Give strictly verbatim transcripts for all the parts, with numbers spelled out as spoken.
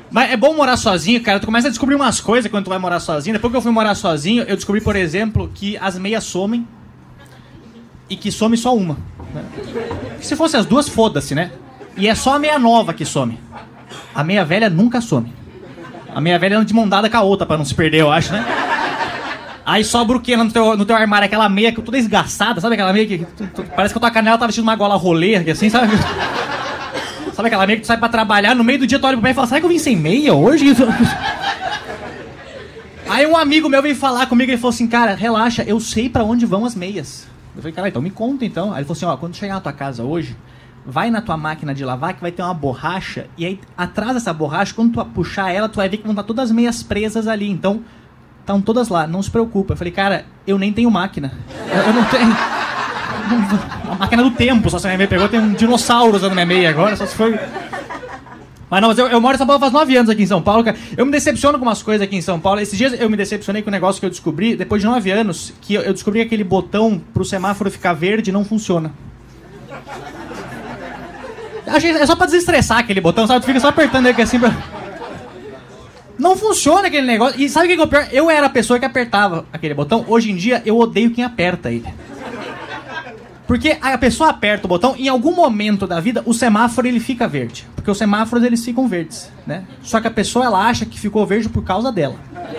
Mas é bom morar sozinho, cara. Tu começa a descobrir umas coisas quando tu vai morar sozinho. Depois que eu fui morar sozinho, eu descobri, por exemplo, que as meias somem e que some só uma. Né? Se fosse as duas, foda-se, né? E é só a meia nova que some. A meia velha nunca some. A meia velha anda de mão dada com a outra pra não se perder, eu acho, né? Aí sobra o que no teu, no teu armário? Aquela meia que toda esgaçada, sabe aquela meia que... Tu, tu, parece que a tua canela tá vestindo uma gola rolê, assim, sabe? Sabe aquela meia que tu sai pra trabalhar, no meio do dia tu olha pro pé e fala, será que eu vim sem meia hoje? Aí um amigo meu veio falar comigo e ele falou assim, cara, relaxa, eu sei pra onde vão as meias. Eu falei, cara, então me conta então. Aí ele falou assim, ó, quando chegar na tua casa hoje, vai na tua máquina de lavar que vai ter uma borracha, e aí atrás dessa borracha, quando tu puxar ela, tu vai ver que vão estar todas as meias presas ali, então estão todas lá, não se preocupa. Eu falei, cara, eu nem tenho máquina. Eu, eu não tenho... A máquina do tempo, só se a minha meia pegou, tem um dinossauro usando minha meia agora, só se foi... Mas não, mas eu, eu moro em São Paulo faz nove anos aqui em São Paulo, cara. Eu me decepciono com umas coisas aqui em São Paulo. Esses dias eu me decepcionei com um negócio que eu descobri, depois de nove anos, que eu, eu descobri que aquele botão pro semáforo ficar verde não funciona. Achei, é só pra desestressar aquele botão, sabe? Tu fica só apertando ele aqui assim pra... Não funciona aquele negócio. E sabe o que é o pior? Eu era a pessoa que apertava aquele botão. Hoje em dia, eu odeio quem aperta ele. Porque a pessoa aperta o botão, em algum momento da vida, o semáforo ele fica verde. Porque os semáforos eles ficam verdes, né? Só que a pessoa ela acha que ficou verde por causa dela.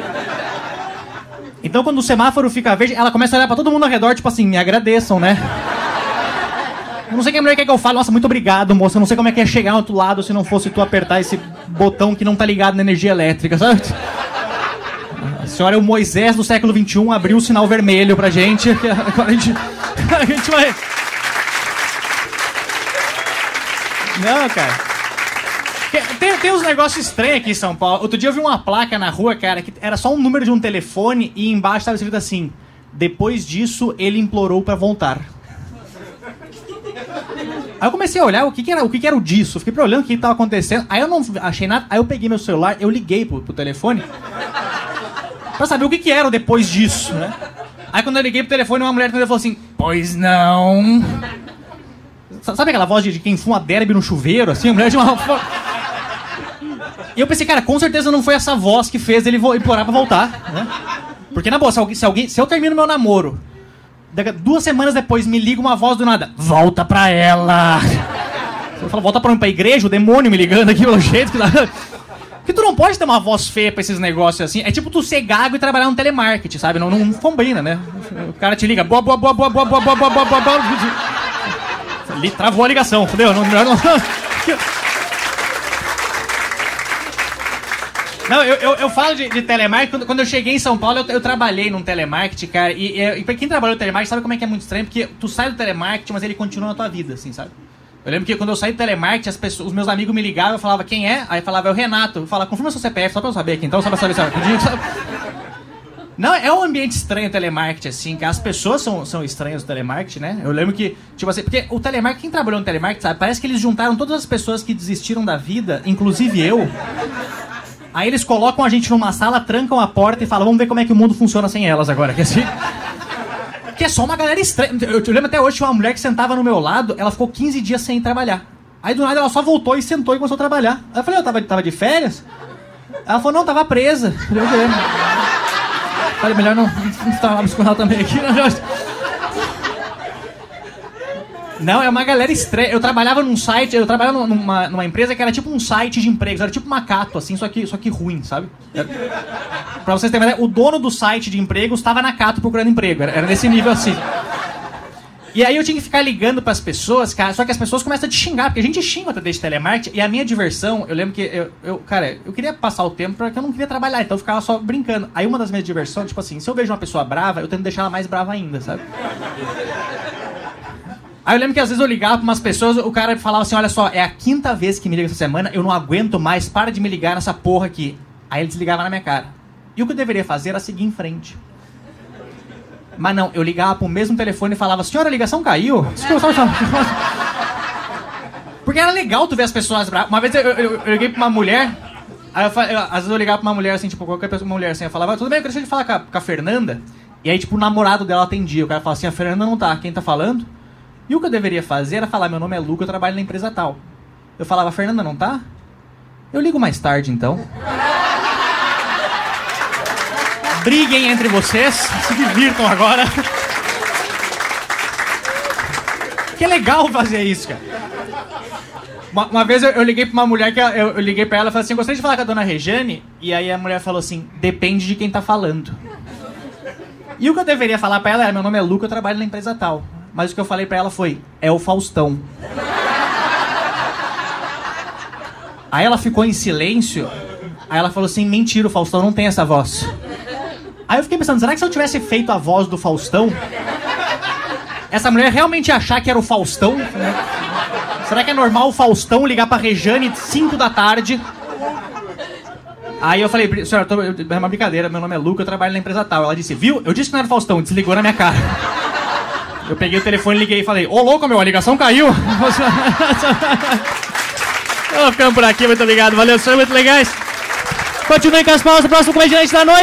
Então quando o semáforo fica verde, ela começa a olhar pra todo mundo ao redor, tipo assim, me agradeçam, né? Eu não sei o que a mulher quer que eu fale, nossa, muito obrigado, moça. Eu não sei como é que é chegar no outro lado se não fosse tu apertar esse botão que não tá ligado na energia elétrica, sabe? A senhora é o Moisés do século vinte e um, abriu o sinal vermelho pra gente. Agora a gente... A gente vai... Não, cara. Tem, tem uns negócios estranhos aqui em São Paulo. Outro dia eu vi uma placa na rua, cara, que era só um número de um telefone e embaixo estava escrito assim: depois disso, ele implorou pra voltar. Aí eu comecei a olhar o que, que era o que, que era o disso. Fiquei olhando o que estava acontecendo. Aí eu não achei nada. Aí eu peguei meu celular, eu liguei pro, pro telefone pra saber o que, que era o depois disso, né? Aí quando eu liguei pro telefone, uma mulher falou assim, pois não. Sabe aquela voz de, de quem fuma derby no chuveiro, assim? A mulher de uma... E eu pensei, cara, com certeza não foi essa voz que fez ele implorar pra voltar, né? Porque, na boa, se, alguém, se, alguém, se eu termino meu namoro, duas semanas depois me liga uma voz do nada, volta pra ela. Eu falo, volta pra mim, pra igreja, o demônio me ligando aqui pelo jeito que... Porque tu não pode ter uma voz feia pra esses negócios assim. É tipo tu ser gago e trabalhar no telemarketing, sabe? Não, não combina, né? O cara te liga, boa, boa, boa, boa, boa, boa, boa, boa, boa, boa, boa. Ali travou a ligação, fodeu? Não, não, não. Não, eu, eu, eu falo de, de telemarketing. Quando, quando eu cheguei em São Paulo, eu, eu trabalhei num telemarketing, cara. E, e, e pra quem trabalhou no telemarketing, sabe como é que é muito estranho? Porque tu sai do telemarketing, mas ele continua na tua vida, assim, sabe? Eu lembro que quando eu saí do telemarketing, as pessoas, os meus amigos me ligavam, eu falava, quem é? Aí eu falava, é o Renato. Eu falava, confirma seu C P F, só pra eu saber aqui, então, só pra saber se eu podia, sabe? Não, é um ambiente estranho o telemarketing, assim, que as pessoas são, são estranhas do telemarketing, né? Eu lembro que, tipo assim, porque o telemarketing, quem trabalhou no telemarketing, sabe, parece que eles juntaram todas as pessoas que desistiram da vida, inclusive eu. Aí eles colocam a gente numa sala, trancam a porta e falam, vamos ver como é que o mundo funciona sem elas agora, que assim... Que é só uma galera estranha. Eu, eu lembro até hoje, tinha uma mulher que sentava no meu lado, ela ficou quinze dias sem trabalhar. Aí do nada ela só voltou e sentou e começou a trabalhar. Aí eu falei, eu tava, tava de férias? Ela falou, não, tava presa. Eu falei, falei melhor não falar com ela também aqui. Não, não, é uma galera estranha. Eu trabalhava num site, eu trabalhava numa, numa empresa que era tipo um site de empregos, era tipo uma Cato, assim, só que, só que ruim, sabe? Era, pra vocês terem uma ideia, o dono do site de empregos estava na Cato procurando emprego, era, era nesse nível assim. E aí eu tinha que ficar ligando pras pessoas, cara, só que as pessoas começam a te xingar, porque a gente xinga até desde telemarketing, e a minha diversão, eu lembro que, eu, eu, cara, eu queria passar o tempo porque eu não queria trabalhar, então eu ficava só brincando. Aí uma das minhas diversões, tipo assim, se eu vejo uma pessoa brava, eu tento deixar ela mais brava ainda, sabe? Aí eu lembro que às vezes eu ligava pra umas pessoas, o cara falava assim, olha só, é a quinta vez que me liga essa semana, eu não aguento mais, para de me ligar nessa porra aqui. Aí ele desligava na minha cara. E o que eu deveria fazer era seguir em frente. Mas não, eu ligava pro mesmo telefone e falava, senhora, a ligação caiu? Porque era legal tu ver as pessoas bravas. Uma vez eu, eu, eu liguei pra uma mulher, aí eu, eu, às vezes eu ligava pra uma mulher assim, tipo, qualquer pessoa, uma mulher assim, eu falava, tudo bem, eu queria falar com a, com a Fernanda. E aí, tipo, o namorado dela atendia. O cara falava assim, a Fernanda não tá, quem tá falando? E o que eu deveria fazer era falar, meu nome é Luca, eu trabalho na empresa tal. Eu falava, a Fernanda não tá? Eu ligo mais tarde, então. Briguem entre vocês, se divirtam agora. Que legal fazer isso, cara. Uma, uma vez eu, eu liguei pra uma mulher que eu, eu liguei pra ela e falei assim, gostaria de falar com a dona Rejane? E aí a mulher falou assim, depende de quem tá falando. E o que eu deveria falar pra ela era, meu nome é Luca, eu trabalho na empresa tal. Mas o que eu falei pra ela foi, é o Faustão. Aí ela ficou em silêncio, aí ela falou assim, mentira, o Faustão não tem essa voz. Aí eu fiquei pensando, será que se eu tivesse feito a voz do Faustão, essa mulher realmente ia achar que era o Faustão? Será que é normal o Faustão ligar pra Rejane cinco da tarde? Aí eu falei, senhora, tô, é uma brincadeira, meu nome é Luca, eu trabalho na empresa tal. Ela disse, viu? Eu disse que não era o Faustão, desligou na minha cara. Eu peguei o telefone, liguei e falei, ô louco, meu, a ligação caiu. Vamos ficando por aqui, muito obrigado, valeu, senhor, muito legais. Continuem com as pausas, próximo comediante da noite.